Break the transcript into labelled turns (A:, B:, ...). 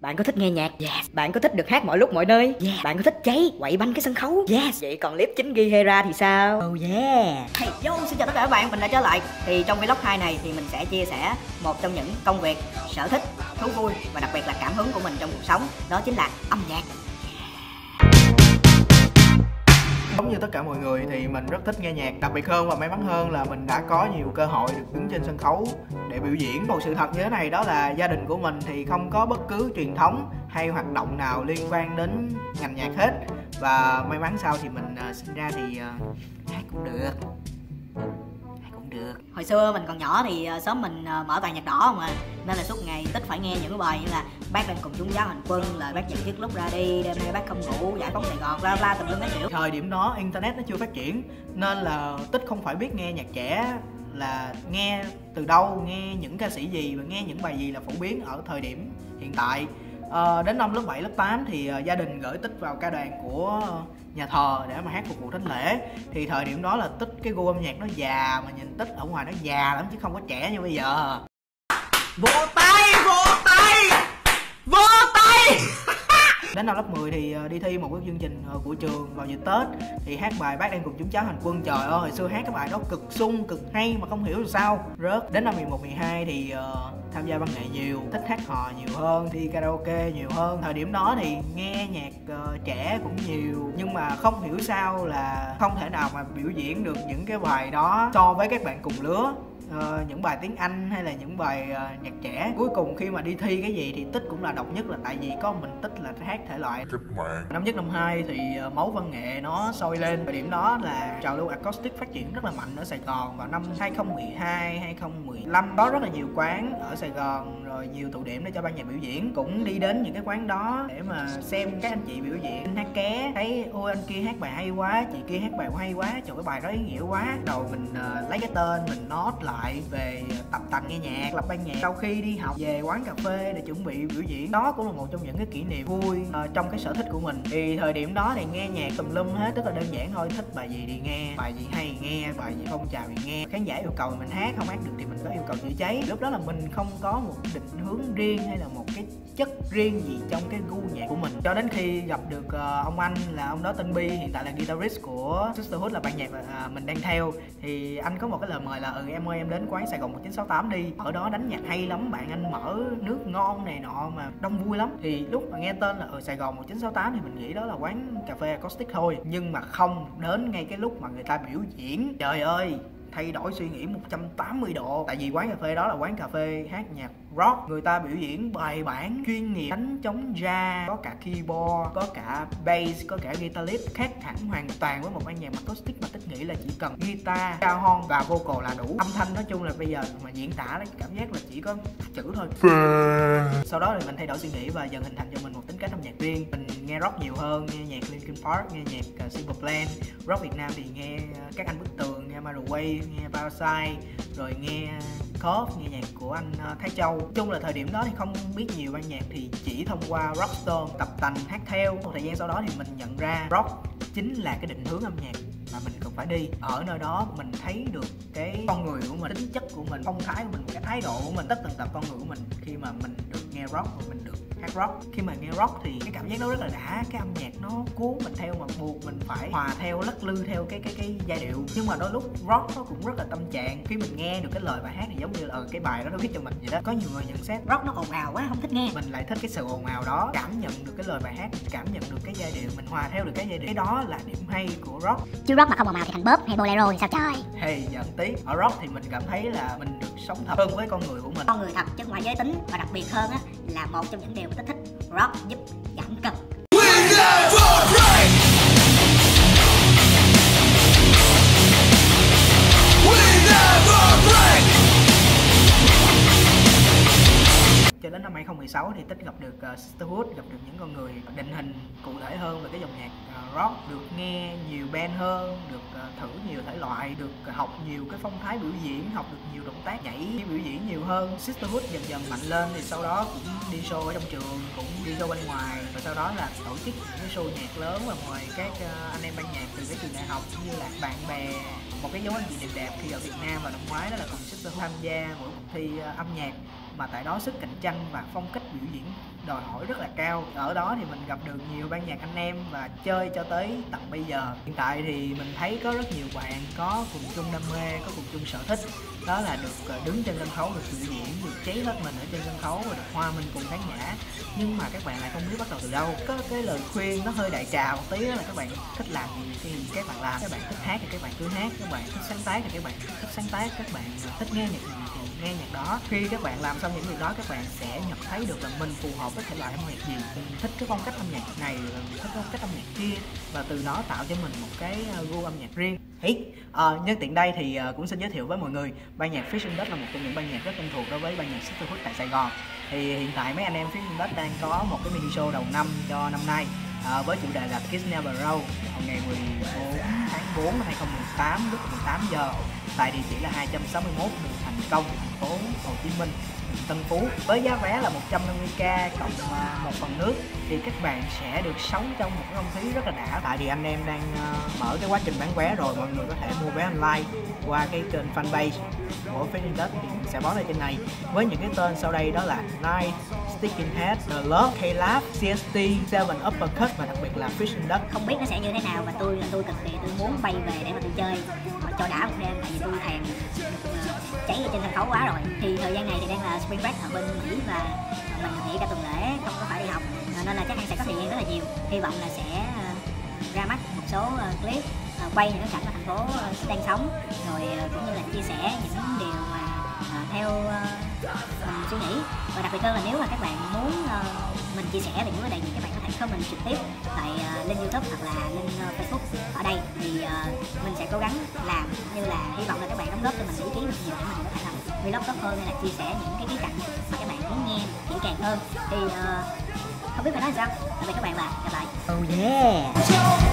A: Bạn có thích nghe nhạc? Yes. Bạn có thích được hát mọi lúc mọi nơi? Yeah. Bạn có thích cháy, quậy banh cái sân khấu? Yes. Vậy còn clip chính ghi Hera thì sao? Oh yeah. Hey yo, xin chào tất cả các bạn, mình đã trở lại. Thì trong vlog 2 này thì mình sẽ chia sẻ một trong những công việc, sở thích, thú vui và đặc biệt là cảm hứng của mình trong cuộc sống. Đó chính là âm nhạc.
B: Giống như tất cả mọi người thì mình rất thích nghe nhạc. Đặc biệt hơn và may mắn hơn là mình đã có nhiều cơ hội được đứng trên sân khấu để biểu diễn. Một sự thật như thế này đó là gia đình của mình thì không có bất cứ truyền thống hay hoạt động nào liên quan đến ngành nhạc hết. Và may mắn sao thì mình sinh ra thì hát cũng được.
A: Hồi xưa mình còn nhỏ thì sớm mình mở bài nhạc đỏ không à, nên là suốt ngày Tích phải nghe những cái bài như là Bác đang cùng chúng giáo hành quân, lời Bác dặn trước lúc ra đi, đêm nay Bác không ngủ, giải phóng Sài Gòn, bla bla tùm lum các kiểu.
B: Thời điểm đó internet nó chưa phát triển nên là Tích không phải biết nghe nhạc trẻ là nghe từ đâu, nghe những ca sĩ gì và nghe những bài gì là phổ biến ở thời điểm hiện tại. Đến năm lớp 7, lớp 8 thì gia đình gửi Tích vào ca đoàn của nhà thờ để mà hát phục vụ thánh lễ. Thì thời điểm đó là Tích cái gu âm nhạc nó già, mà nhìn Tích ở ngoài nó già lắm chứ không có trẻ như bây giờ. Vỗ tay, vỗ tay, vỗ tay. Đến năm lớp 10 thì đi thi một cái chương trình của trường vào dịp Tết thì hát bài Bác đang cùng chúng cháu hành quân. Trời ơi, hồi xưa hát cái bài đó cực sung, cực hay mà không hiểu làm sao rớt. Đến năm 11, 12 thì tham gia văn nghệ nhiều, thích hát hò nhiều hơn, đi karaoke nhiều hơn. Thời điểm đó thì nghe nhạc trẻ cũng nhiều, nhưng mà không hiểu sao là không thể nào mà biểu diễn được những cái bài đó so với các bạn cùng lứa. Những bài tiếng Anh hay là những bài nhạc trẻ. Cuối cùng khi mà đi thi cái gì thì Tích cũng là độc nhất, là tại vì có mình Tích là hát thể loại năm nhất năm 2 thì máu văn nghệ nó sôi lên. Thời điểm đó là trào lưu acoustic phát triển rất là mạnh ở Sài Gòn. Vào năm 2012, 2015 có rất là nhiều quán ở Sài Gòn, rồi nhiều tụ điểm để cho ban nhạc biểu diễn. Cũng đi đến những cái quán đó để mà xem các anh chị biểu diễn hát ké, thấy ôi anh kia hát bài hay quá, chị kia hát bài hay quá, trời cái bài đó ý nghĩa quá. Rồi mình lấy cái tên mình note lại về tập tành nghe nhạc, lập ban nhạc. Sau khi đi học về quán cà phê để chuẩn bị biểu diễn, đó cũng là một trong những cái kỷ niệm vui trong cái sở thích của mình. Thì thời điểm đó thì nghe nhạc tùm lum hết, rất là đơn giản thôi, thích bài gì thì nghe, bài gì hay thì nghe, bài gì phong trào thì nghe, khán giả yêu cầu thì mình hát, không hát được thì mình có yêu cầu chữa cháy. Lúc đó là mình không có một định hướng riêng hay là một cái chất riêng gì trong cái gu nhạc của mình, cho đến khi gặp được ông anh là ông đó tên Bi, hiện tại là guitarist của Sisterhood, là ban nhạc mình đang theo. Thì anh có một cái lời mời là em ơi em đến quán Sài Gòn 1968 đi, ở đó đánh nhạc hay lắm bạn, anh mở nước ngon này nọ mà đông vui lắm. Thì lúc mà nghe tên là ở Sài Gòn 1968 thì mình nghĩ đó là quán cà phê acoustic thôi, nhưng mà không, đến ngay cái lúc mà người ta biểu diễn, trời ơi, thay đổi suy nghĩ 180 độ. Tại vì quán cà phê đó là quán cà phê hát nhạc rock, người ta biểu diễn bài bản chuyên nghiệp, đánh trống jazz, có cả keyboard, có cả bass, có cả guitar lead, khác hẳn hoàn toàn với một ban nhạc acoustic mà Tích nghĩ là chỉ cần guitar, cao horn và vocal là đủ. Âm thanh nói chung là bây giờ mà diễn tả lấy cảm giác là chỉ có chữ thôi. Sau đó thì mình thay đổi suy nghĩ và dần hình thành cho mình một tính cách âm nhạc riêng. Mình nghe rock nhiều hơn, nghe nhạc Linkin Park, nghe nhạc Simple Plan. Rock Việt Nam thì nghe các anh Bức Tường, nghe Maroon Way, nghe Parasite, rồi nghe Khớp, nghe nhạc của anh Thái Châu. Nói chung là thời điểm đó thì không biết nhiều ban nhạc, thì chỉ thông qua Rockstorm tập tành hát theo. Một thời gian sau đó thì mình nhận ra rock chính là cái định hướng âm nhạc mà mình cần phải đi. Ở nơi đó mình thấy được cái con người của mình, tính chất của mình, phong thái của mình, cái thái độ của mình, tất tần tật con người của mình khi mà mình được nghe rock và mình được hát rock. Khi mà nghe rock thì cái cảm giác nó rất là đã, cái âm nhạc nó cuốn mình theo mà buộc mình phải hòa theo, lắc lư theo cái giai điệu. Nhưng mà đôi lúc rock nó cũng rất là tâm trạng. Khi mình nghe được cái lời bài hát thì giống như là cái bài đó nó viết cho mình vậy đó. Có nhiều người nhận xét rock nó ồn ào quá, không thích nghe. Mình lại thích cái sự ồn ào đó, cảm nhận được cái lời bài hát, cảm nhận được cái giai điệu, mình hòa theo được cái giai điệu. Cái đó là điểm hay của rock.
C: Chứ rock mà không ồn ào thì thành bóp hay bolero thì sao trời.
B: Hey, giận tí. Ở rock thì mình cảm thấy là mình được sống thật hơn với con người của mình.
A: Con người thật chứ không phải giới tính. Và đặc biệt hơn á là một trong những điều mình thích, rock giúp giảm cân. Cho đến năm 2016 thì Tích gặp được Sisterhood, gặp được những con người định hình cụ thể hơn về cái dòng nhạc rock, được nghe nhiều band hơn, được thử nhiều thể loại, được học nhiều cái phong thái biểu diễn, học được nhiều động tác nhảy biểu diễn nhiều hơn. Sisterhood dần dần mạnh lên thì sau đó cũng đi show ở trong trường, cũng đi show bên ngoài, và sau đó là tổ chức những cái show nhạc lớn và mời các anh em ban nhạc từ cái trường đại học cũng như là bạn bè. Một cái dấu ấn gì đẹp khi ở Việt Nam vào năm ngoái đó là cùng Sisterhood tham gia mỗi cuộc thi âm nhạc, mà tại đó sức cạnh tranh và phong cách biểu diễn đòi hỏi rất là cao. Ở đó thì mình gặp được nhiều ban nhạc anh em và chơi cho tới tận bây giờ. Hiện tại thì mình thấy có rất nhiều bạn có cùng chung đam mê, có cùng chung sở thích, đó là được đứng trên sân khấu, được biểu diễn, được cháy hết mình ở trên sân khấu và được hòa mình cùng khán giả. Nhưng mà các bạn lại không biết bắt đầu từ đâu. Có cái lời khuyên nó hơi đại trà một tí, đó là các bạn thích làm gì thì các bạn làm, các bạn thích hát thì các bạn cứ hát, các bạn thích sáng tác thì các bạn thích sáng tác, các bạn thích nghe nhạc gì thì nghe nhạc đó. Khi các bạn làm xong những việc đó, các bạn sẽ nhận thấy được là mình phù hợp với thể loại âm nhạc gì, mình thích cái phong cách âm nhạc này, mình thích phong cách âm nhạc kia, và từ đó tạo cho mình một cái gu âm nhạc riêng. Nhân tiện đây thì cũng xin giới thiệu với mọi người, ban nhạc Fish and Dutch là một trong những ban nhạc rất quen thuộc đối với ban nhạc Sisterhood tại Sài Gòn. Thì hiện tại mấy anh em Fish and Dutch đang có một cái mini show đầu năm cho năm nay với chủ đề là Kids Never Grow vào ngày 14 tháng 4 năm 2018 lúc 18 giờ tại địa chỉ là 261 đường Thành Công, thành phố Hồ Chí Minh, Tân Phú. Với giá vé là 150k cộng một phần nước thì các bạn sẽ được sống trong một cái không khí rất là đã. Tại vì anh em đang mở cái quá trình bán vé rồi, mọi người có thể mua vé online qua cái kênh fanpage của Fish and Dutch thì mình sẽ báo lên trên này với những cái tên sau đây, đó là Night, Sticking Head, The Love, K-Lab, CST, Seven Uppercut và đặc biệt là Fish and Dutch.
C: Không biết nó sẽ như thế nào, mà tôi cực kỳ tôi muốn bay về để mà tôi chơi cho đã một đêm, tại vì tôi thèm được cháy ở trên sân khấu quá rồi. Thì thời gian này thì đang là Spring Break ở bên Mỹ và mình nghỉ cả tuần lễ, không có phải đi học, nên là chắc hẳn sẽ có thời gian rất là nhiều. Hy vọng là sẽ ra mắt một số clip quay những cái cảnh ở thành phố đang sống, rồi cũng như là chia sẻ những điều mà theo mình suy nghĩ. Và đặc biệt hơn là nếu mà các bạn muốn mình chia sẻ về những vấn đề gì, các bạn có thể comment trực tiếp tại link YouTube hoặc là link Facebook ở đây, thì mình sẽ cố gắng làm, như là hy vọng là các bạn đóng góp cho mình ý kiến được nhiều để mình có thể làm vlog tốt hơn, hay là chia sẻ những cái khía cạnh mà các bạn muốn nghe kỹ càng hơn. Thì không biết phải nói sao. Tạm biệt các bạn và gặp lại.
B: Oh yeah.